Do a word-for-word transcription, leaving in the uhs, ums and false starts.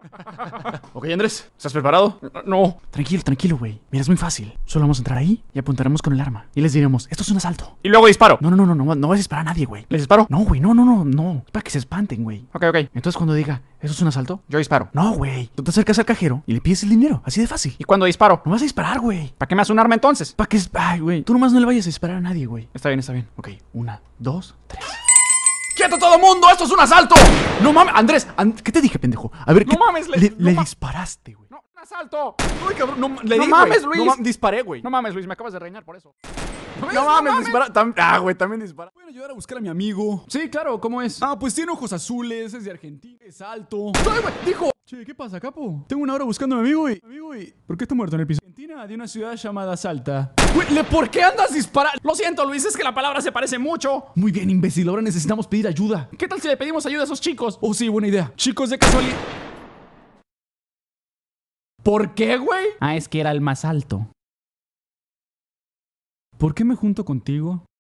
Ok, Andrés, ¿estás preparado? No. Tranquilo, tranquilo, güey. Mira, es muy fácil. Solo vamos a entrar ahí y apuntaremos con el arma. Y les diremos, esto es un asalto. Y luego disparo. No, no, no, no, no, no vas a disparar a nadie, güey. ¿Les disparo? No, güey, no, no, no, no. Es para que se espanten, güey. Ok, ok. Entonces cuando diga, ¿eso es un asalto? Yo disparo. No, güey. Tú te acercas al cajero y le pides el dinero. Así de fácil. ¿Y cuando disparo? No vas a disparar, güey. ¿Para qué me hace un arma entonces? Para que... Ay, güey. Tú nomás no le vayas a disparar a nadie, güey. Está bien, está bien. Ok, una, dos, tres. ¡Quieto todo mundo! ¡Esto es un asalto! No mames, Andrés, And- ¿qué te dije, pendejo? A ver, No ¿qué? mames, le- le, no le ma- disparaste, güey. No, un asalto. Uy, cabrón, no, le No di, mames, güey. Luis. No mames, disparé, güey. No mames, Luis, me acabas de regañar por eso. No mames, dispara. tam- Ah, güey, también dispara. Pueden ayudar a buscar a mi amigo. Sí, claro, ¿cómo es? Ah, pues tiene ojos azules, es de Argentina, es alto. Ay, güey, dijo. Che, ¿qué pasa, capo? Tengo una hora buscando a mi amigo y... Amigo y... ¿Por qué está muerto en el piso? Argentina, de una ciudad llamada Salta. Güey, ¿le- ¿por qué andas disparando? Lo siento, Luis, es que la palabra se parece mucho. Muy bien, imbécil, ahora necesitamos pedir ayuda. ¿Qué tal si le pedimos ayuda a esos chicos? Oh, sí, buena idea. Chicos, de casualidad... ¿Por qué, güey? Ah, es que era el más alto. ¿Por qué me junto contigo?